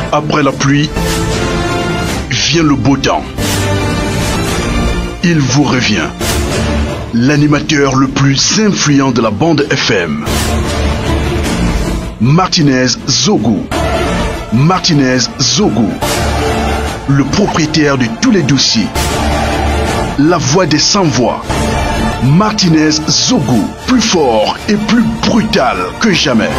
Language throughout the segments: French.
Après la pluie, vient le beau temps. Il vous revient. L'animateur le plus influent de la bande FM. Martinez Zogo. Martinez Zogo. Le propriétaire de tous les dossiers. La voix des sans-voix. Martinez Zogo. Plus fort et plus brutal que jamais.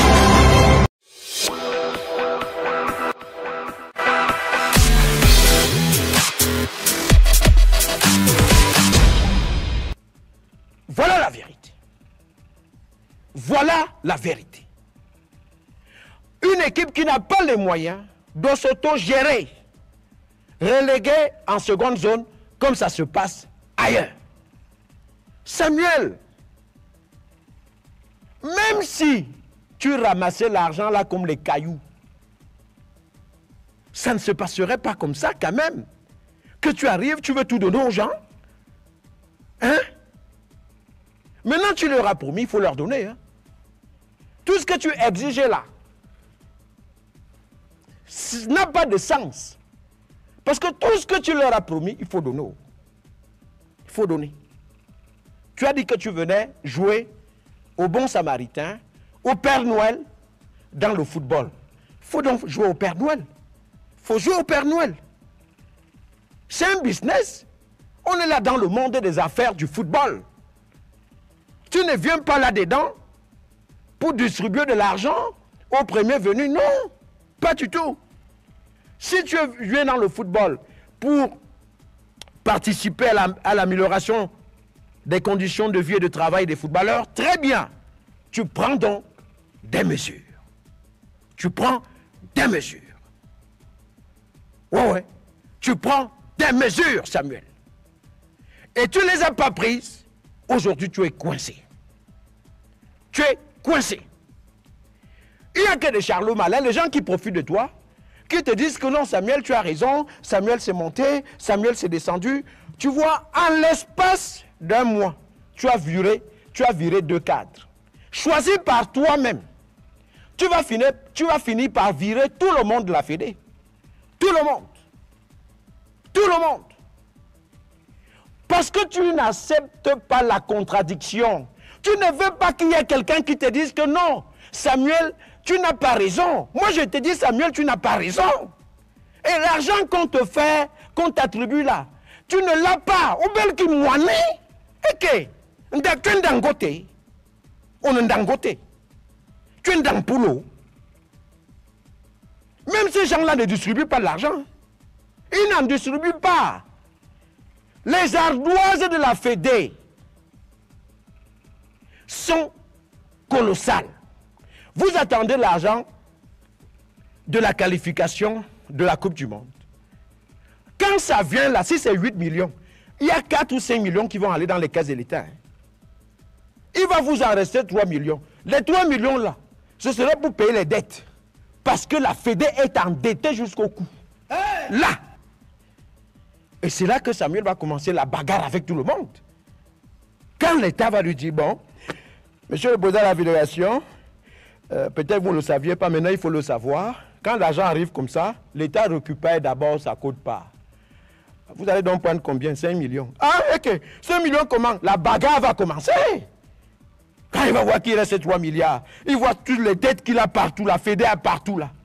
Voilà la vérité. Voilà la vérité. Une équipe qui n'a pas les moyens de s'auto-gérer, reléguée en seconde zone, comme ça se passe ailleurs. Samuel, même si tu ramassais l'argent là comme les cailloux, ça ne se passerait pas comme ça quand même. Que tu arrives, tu veux tout donner aux gens. Hein? Maintenant, tu leur as promis, il faut leur donner. Hein? Tout ce que tu exigeais là, n'a pas de sens. Parce que tout ce que tu leur as promis, il faut donner. Il faut donner. Tu as dit que tu venais jouer au bon samaritain, au Père Noël, dans le football. Il faut donc jouer au Père Noël. Il faut jouer au Père Noël. C'est un business. On est là dans le monde des affaires du football. Tu ne viens pas là-dedans pour distribuer de l'argent au premier venu. Non, pas du tout. Si tu viens dans le football pour participer à l'amélioration des conditions de vie et de travail des footballeurs, très bien. Tu prends donc des mesures. Tu prends des mesures. Ouais. Tu prends des mesures, Samuel. Et tu ne les as pas prises. Aujourd'hui, tu es coincé. Tu es coincé. Il n'y a que des charlots malins, les gens qui profitent de toi, qui te disent que non, Samuel, tu as raison, Samuel s'est monté, Samuel s'est descendu. Tu vois, en l'espace d'un mois, tu as viré 2 cadres. Choisis par toi-même. Tu vas finir par virer tout le monde de la Fédé. Tout le monde. Tout le monde. Parce que tu n'acceptes pas la contradiction. Tu ne veux pas qu'il y ait quelqu'un qui te dise que non, Samuel, tu n'as pas raison. Moi, je te dis, Samuel, tu n'as pas raison. Et l'argent qu'on te fait, qu'on t'attribue là, tu ne l'as pas. Ou bien qu'il moine, et que, tu es dangote. On est dangote. Tu es dans poulot. Même ces gens-là ne distribuent pas l'argent. Ils n'en distribuent pas. Les ardoises de la Fédé sont colossales. Vous attendez l'argent de la qualification de la Coupe du Monde. Quand ça vient là, si c'est 8 millions, il y a 4 ou 5 millions qui vont aller dans les caisses de l'État. Il va vous en rester 3 millions. Les 3 millions là, ce serait pour payer les dettes. Parce que la Fédé est endettée jusqu'au cou. Là. Et c'est là que Samuel va commencer la bagarre avec tout le monde. Quand l'État va lui dire, bon, monsieur le président de la Fédération, peut-être vous ne le saviez pas, maintenant il faut le savoir. Quand l'argent arrive comme ça, l'État récupère d'abord sa quote-part. Vous allez donc prendre combien? 5 millions. Ah, ok. 5 millions comment? La bagarre va commencer. Quand il va voir qu'il reste 3 milliards, il voit toutes les dettes qu'il a partout, la Fédé a partout là.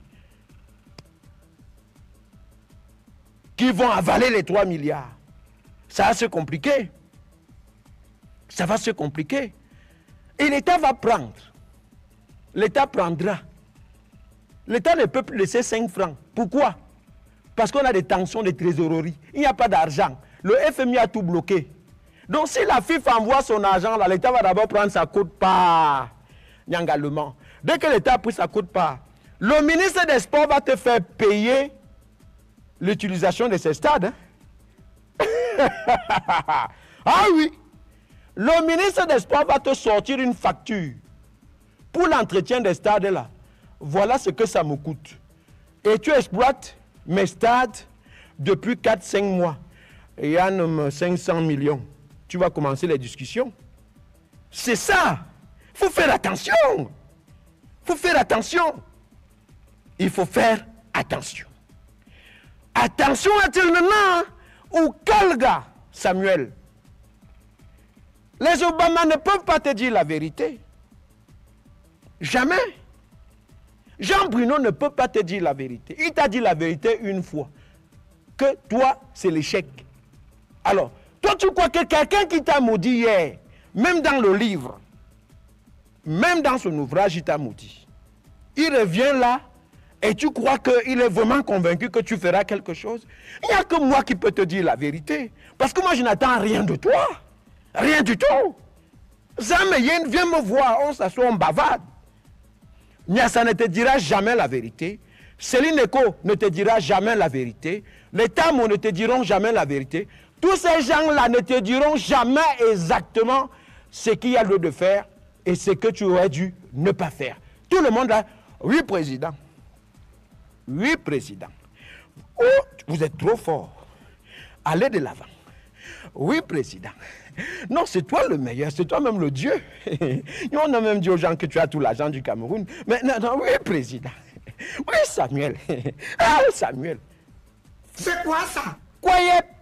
Qui vont avaler les 3 milliards. Ça va se compliquer. Ça va se compliquer. Et l'État va prendre. L'État prendra. L'État ne peut plus laisser 5 francs. Pourquoi? Parce qu'on a des tensions de trésorerie. Il n'y a pas d'argent. Le FMI a tout bloqué. Donc si la FIF envoie son argent, là, l'État va d'abord prendre sa quote-part. Nyangalement. Dès que l'État a pris sa quote-part, le ministre des Sports va te faire payer l'utilisation de ces stades. Hein? Ah oui. Le ministre des Sports va te sortir une facture pour l'entretien des stades là. Voilà ce que ça me coûte. Et tu exploites mes stades depuis 4-5 mois. Il y a 500 millions. Tu vas commencer les discussions. C'est ça. Il faut faire attention. Il faut faire attention. Il faut faire attention. Attention à-t-il maintenant, ou quel gars, Samuel? Les Obama ne peuvent pas te dire la vérité. Jamais. Jean Bruno ne peut pas te dire la vérité. Il t'a dit la vérité une fois. Que toi, c'est l'échec. Alors, toi, tu crois que quelqu'un qui t'a maudit hier, même dans le livre, même dans son ouvrage, il t'a maudit. Il revient là et tu crois qu'il est vraiment convaincu que tu feras quelque chose. Il n'y a que moi qui peux te dire la vérité. Parce que moi, je n'attends rien de toi. Rien du tout. Zameyen, viens me voir, on s'assoit, on bavarde. Niassa ne te dira jamais la vérité. Céline Eko ne te dira jamais la vérité. Les Tamo ne te diront jamais la vérité. Tous ces gens-là ne te diront jamais exactement ce qu'il y a lieu de faire et ce que tu aurais dû ne pas faire. Tout le monde a, oui, président. Oui, président. Oh, vous êtes trop fort. Allez de l'avant. Oui, président. Non, c'est toi le meilleur, c'est toi-même le Dieu. On a même dit aux gens que tu as tout l'argent du Cameroun. Mais non, oui, président. Oui, Samuel. Ah, Samuel. C'est quoi ça? Quiet.